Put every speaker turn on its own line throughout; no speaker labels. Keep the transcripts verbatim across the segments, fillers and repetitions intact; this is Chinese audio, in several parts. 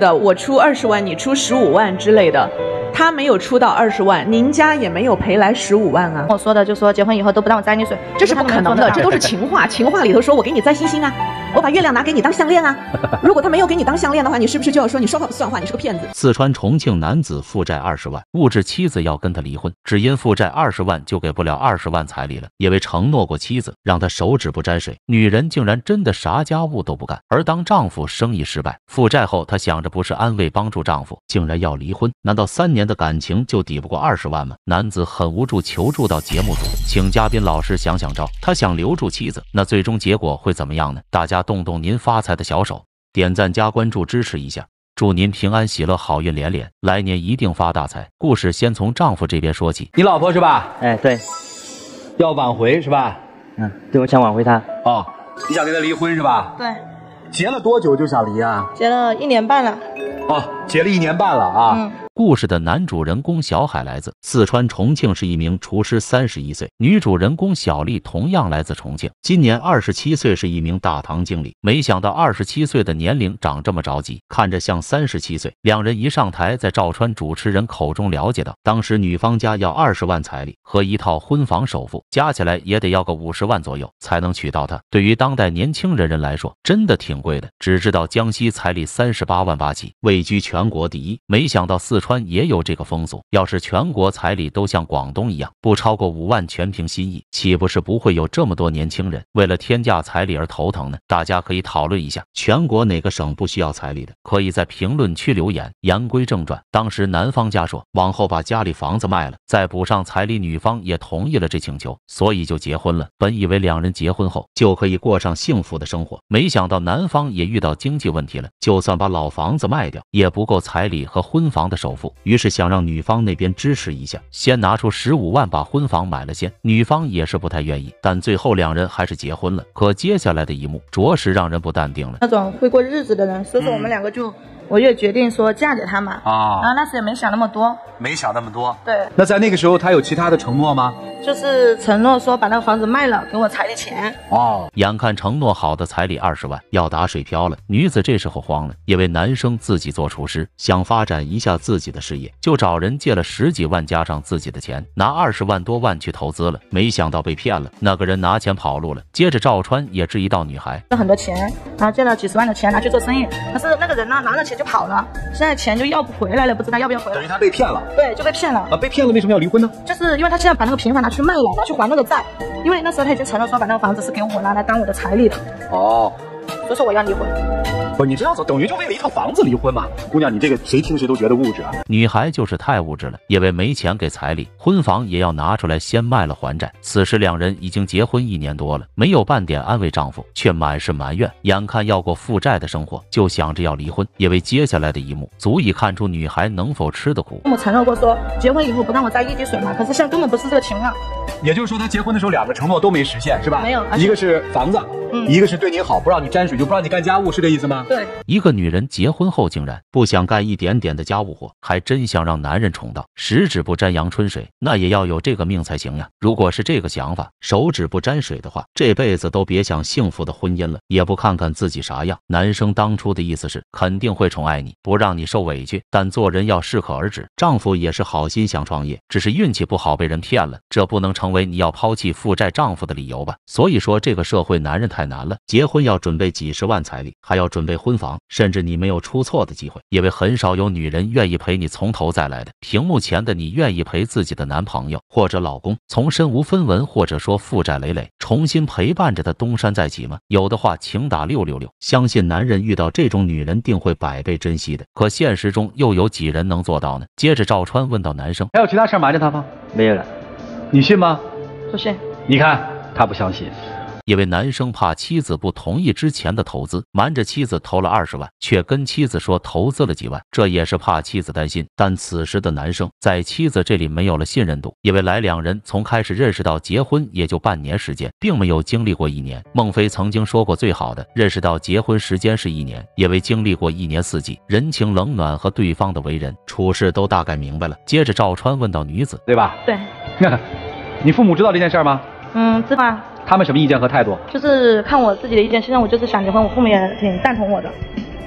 的，我出二十万，你出十五万之类的。他没有出到二十万，您家也没有赔来十五万啊。
我说的就说结婚以后都不让我摘你水，
这是不可能的，这都是情话。情话里头说我给你摘星星啊，我把月亮拿给你当项链啊。如果他没有给你当项链的话，你是不是就要说你说话不算话，你是个骗子？
四川重庆男子负债二十万，物质妻子要跟他离婚，只因负债二十万就给不了二十万彩礼了，因为承诺过妻子让他手指不沾水，女人竟然真的啥家务都不干。而当丈夫生意失败负债后，她想着不是安慰帮助丈夫，竟然要离婚。难道三年的感情就抵不过二十万吗？男子很无助，求助到节目组，请嘉宾老师想想招。他想留住妻子，那最终结果会怎么样呢？大家动动您发财的小手，点赞加关注支持一下，祝您平安喜乐，好运连连，来年一定发大财。故事先从丈夫这边说起。
你老婆是吧？
哎，对，
要挽回是吧？
嗯，对，我想挽回她。
哦，你想跟她离婚是吧？
对，
结了多久就想离啊？
结了一年半了。
哦，结了一年半了啊。
嗯。
故事的男主人公小海来自四川重庆，是一名厨师，三十一岁。女主人公小丽同样来自重庆，今年二十七岁，是一名大堂经理。没想到二十七岁的年龄长这么着急，看着像三十七岁。两人一上台，在赵川主持人口中了解到，当时女方家要二十万彩礼和一套婚房首付，加起来也得要个五十万左右才能娶到她。对于当代年轻人人来说，真的挺贵的。只知道江西彩礼三十八万八起，位居全国第一。没想到四川也有这个风俗，要是全国彩礼都像广东一样，不超过五万全凭心意，岂不是不会有这么多年轻人为了天价彩礼而头疼呢？大家可以讨论一下，全国哪个省不需要彩礼的？可以在评论区留言。言归正传，当时男方家说往后把家里房子卖了，再补上彩礼，女方也同意了这请求，所以就结婚了。本以为两人结婚后就可以过上幸福的生活，没想到男方也遇到经济问题了，就算把老房子卖掉，也不够彩礼和婚房的首付。于是想让女方那边支持一下，先拿出十五万把婚房买了先。女方也是不太愿意，但最后两人还是结婚了。可接下来的一幕着实让人不淡定了。
那种会过日子的人，所以说我们两个就、嗯、我也决定说嫁给他嘛。
啊，
然后那时也没想那么多，
没想那么多。
对。
那在那个时候，他有其他的承诺吗？
就是承诺说把那个房子卖了，给我彩礼钱。
哦，
眼看承诺好的彩礼二十万要打水漂了，女子这时候慌了，因为男生自己做厨师，想发展一下自己的事业，就找人借了十几万加上自己的钱，拿二十万多万去投资了，没想到被骗了。那个人拿钱跑路了。接着赵川也质疑到女孩，
很多钱，然后借了几十万的钱拿去做生意，可是那个人呢拿了钱就跑了，现在钱就要不回来了，不知道要不要回来。
等于他被骗了。
对，就被骗了。
啊，被骗了为什么要离婚呢？
就是因为他现在把那个平房拿去卖了，拿去还那个债，因为那时候他已经承诺说把那个房子是给我拿来当我的彩礼的。
哦，
所以说我要离婚。
不是你这样子，等于就为了一套房子离婚嘛？姑娘，你这个谁听谁都觉得物质啊。
女孩就是太物质了，因为没钱给彩礼，婚房也要拿出来先卖了还债。此时两人已经结婚一年多了，没有半点安慰丈夫，却满是埋怨。眼看要过负债的生活，就想着要离婚，因为接下来的一幕足以看出女孩能否吃得苦。
父母承诺过说结婚以后不让我摘一滴水嘛，可是现在根本不是这个情况。
也就是说，他结婚的时候两个承诺都没实现，是吧？
没有，
一个是房子，嗯，一个是对你好，不让你沾水，就不让你干家务，是这意思吗？
对。
一个女人结婚后竟然不想干一点点的家务活，还真想让男人宠到十指不沾阳春水，那也要有这个命才行呀。如果是这个想法，手指不沾水的话，这辈子都别想幸福的婚姻了，也不看看自己啥样。男生当初的意思是肯定会宠爱你，不让你受委屈，但做人要适可而止。丈夫也是好心想创业，只是运气不好被人骗了，这不能成为你要抛弃负债丈夫的理由吧。所以说这个社会男人太难了，结婚要准备几十万彩礼，还要准备婚房，甚至你没有出错的机会，因为很少有女人愿意陪你从头再来的。屏幕前的你愿意陪自己的男朋友或者老公从身无分文或者说负债累累重新陪伴着他东山再起吗？有的话请打六六六，相信男人遇到这种女人定会百倍珍惜的。可现实中又有几人能做到呢？接着赵川问到男生，
还有其他事瞒着他吗？
没有了。
你信吗？
不信。
你看他不相信。
因为男生怕妻子不同意之前的投资，瞒着妻子投了二十万，却跟妻子说投资了几万，这也是怕妻子担心。但此时的男生在妻子这里没有了信任度，因为来两人从开始认识到结婚也就半年时间，并没有经历过一年。孟非曾经说过，最好的认识到结婚时间是一年，因为经历过一年四季，人情冷暖和对方的为人处事都大概明白了。接着赵川问到女子，
对吧？
对。
你父母知道这件事吗？
嗯，知道啊。
他们什么意见和态度？
就是看我自己的意见，现在我就是想结婚，我父母也挺赞同我的。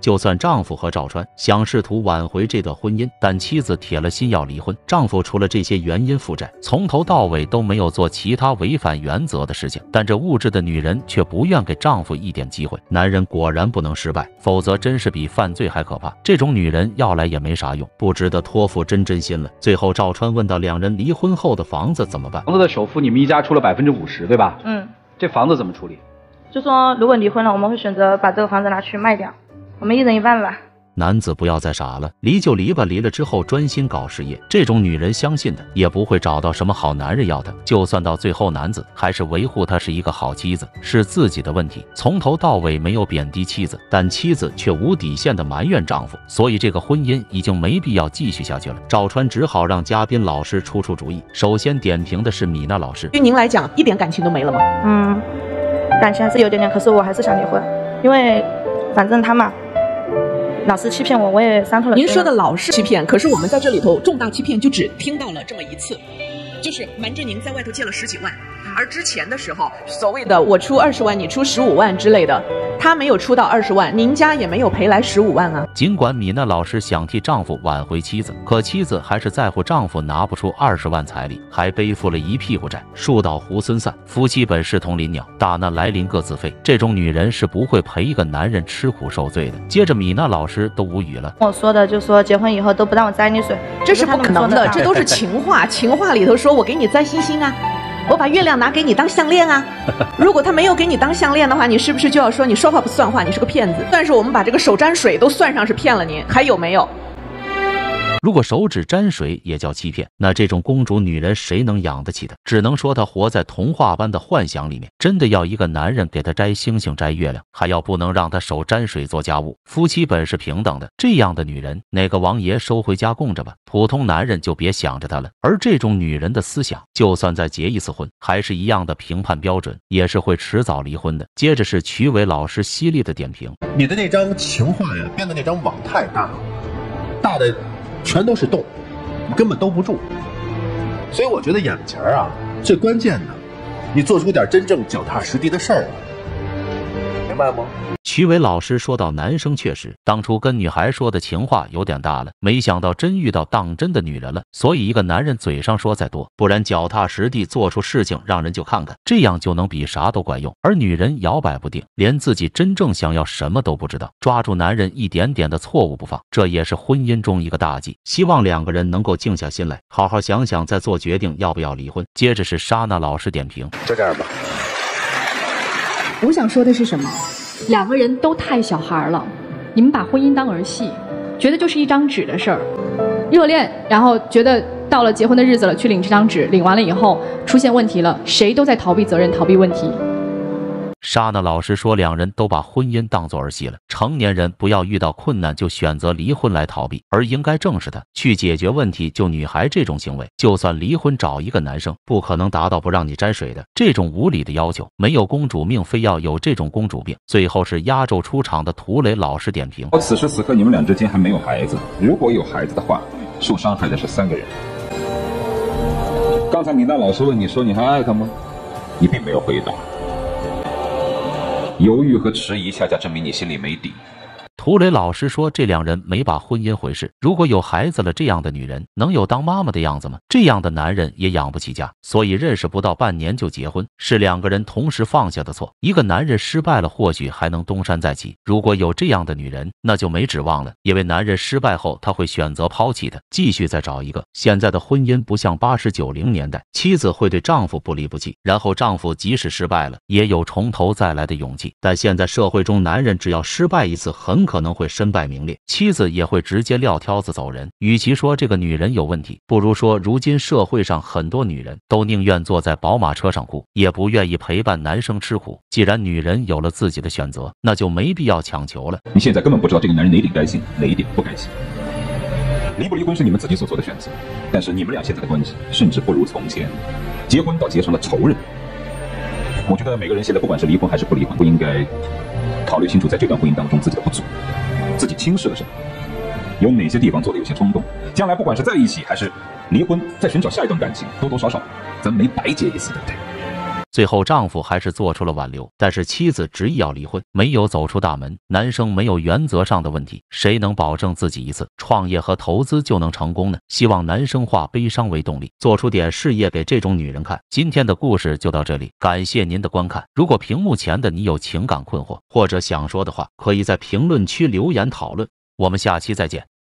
就算丈夫和赵川想试图挽回这段婚姻，但妻子铁了心要离婚。丈夫除了这些原因负债，从头到尾都没有做其他违反原则的事情，但这物质的女人却不愿给丈夫一点机会。男人果然不能失败，否则真是比犯罪还可怕。这种女人要来也没啥用，不值得托付真真心了。最后赵川问到两人离婚后的房子怎么办？
房子的首付你们一家出了百分之五十，对吧？
嗯，
这房子怎么处理？
就说如果离婚了，我们会选择把这个房子拿去卖掉，我们一人一半吧。
男子不要再傻了，离就离吧，离了之后专心搞事业。这种女人相信的也不会找到什么好男人要她，就算到最后男子还是维护她是一个好妻子，是自己的问题，从头到尾没有贬低妻子，但妻子却无底线的埋怨丈夫，所以这个婚姻已经没必要继续下去了。赵川只好让嘉宾老师出出主意。首先点评的是米娜老师，
对您来讲一点感情都没了吗？
嗯，感情还是有点点，可是我还是想离婚，因为反正他嘛老是欺骗我，我也伤透了。
您说的老是欺骗，可是我们在这里头重大欺骗就只听到了这么一次，就是瞒着您在外头借了十几万，而之前的时候所谓的我出二十万你出十五万之类的，他没有出到二十万，您家也没有赔来十五万啊。
尽管米娜老师想替丈夫挽回妻子，可妻子还是在乎丈夫拿不出二十万彩礼，还背负了一屁股债。树倒猢狲散，夫妻本是同林鸟，大难来临各自飞。这种女人是不会陪一个男人吃苦受罪的。接着米娜老师都无语了，
我说的就说结婚以后都不让我沾你水，
这是不可能的，这都是情话。情话里头说我给你摘星星啊，我把月亮拿给你当项链啊。如果他没有给你当项链的话，你是不是就要说你说话不算话，你是个骗子？但是我们把这个手沾水都算上是骗了您，还有没有？
如果手指沾水也叫欺骗，那这种公主女人谁能养得起的？只能说她活在童话般的幻想里面。真的要一个男人给她摘星星摘月亮，还要不能让她手沾水做家务，夫妻本是平等的。这样的女人，哪个王爷收回家供着吧，普通男人就别想着她了。而这种女人的思想，就算再结一次婚，还是一样的评判标准，也是会迟早离婚的。接着是曲伟老师犀利的点评：
你的那张情话呀，编的那张网太大了，大的全都是洞，根本兜不住。所以我觉得眼前啊，最关键的，你做出点真正脚踏实地的事儿来，明白吗？
曲伟老师说到，男生确实当初跟女孩说的情话有点大了，没想到真遇到当真的女人了。所以一个男人嘴上说再多，不然脚踏实地做出事情让人就看看，这样就能比啥都管用。而女人摇摆不定，连自己真正想要什么都不知道，抓住男人一点点的错误不放，这也是婚姻中一个大忌。希望两个人能够静下心来，好好想想再做决定要不要离婚。接着是莎娜老师点评：
就这样吧。
我想说的是什么？两个人都太小孩了，你们把婚姻当儿戏，觉得就是一张纸的事儿，热恋，然后觉得到了结婚的日子了，去领这张纸，领完了以后出现问题了，谁都在逃避责任，逃避问题。
莎娜老师说，两人都把婚姻当作儿戏了。成年人不要遇到困难就选择离婚来逃避，而应该正视它，去解决问题。就女孩这种行为，就算离婚找一个男生，不可能达到不让你沾水的这种无理的要求。没有公主命，非要有这种公主病。最后是压轴出场的涂磊老师点评：
此时此刻你们俩之间还没有孩子，如果有孩子的话，受伤害的是三个人。刚才米娜老师问你说你还爱他吗？你并没有回答。犹豫和迟疑，恰恰证明你心里没底。
涂磊老师说，这两人没把婚姻回事。如果有孩子了，这样的女人能有当妈妈的样子吗？这样的男人也养不起家，所以认识不到半年就结婚，是两个人同时放下的错。一个男人失败了，或许还能东山再起。如果有这样的女人，那就没指望了，因为男人失败后，他会选择抛弃的，继续再找一个。现在的婚姻不像八十九零年代，妻子会对丈夫不离不弃，然后丈夫即使失败了，也有从头再来的勇气。但现在社会中，男人只要失败一次，很可能会身败名裂，妻子也会直接撂挑子走人。与其说这个女人有问题，不如说如今社会上很多女人都宁愿坐在宝马车上哭，也不愿意陪伴男生吃苦。既然女人有了自己的选择，那就没必要强求了。
你现在根本不知道这个男人哪一点该信，哪一点不该信。离不离婚是你们自己所做的选择，但是你们俩现在的关系甚至不如从前，结婚倒结成了仇人。我觉得每个人现在不管是离婚还是不离婚，不应该考虑清楚在这段婚姻当中自己的不足，自己轻视了什么，有哪些地方做的有些冲动。将来不管是在一起还是离婚，再寻找下一段感情，多多少少咱没白结一次，对不对？
最后丈夫还是做出了挽留，但是妻子执意要离婚，没有走出大门。男生没有原则上的问题，谁能保证自己一次创业和投资就能成功呢？希望男生化悲伤为动力，做出点事业给这种女人看。今天的故事就到这里，感谢您的观看。如果屏幕前的你有情感困惑或者想说的话，可以在评论区留言讨论。我们下期再见。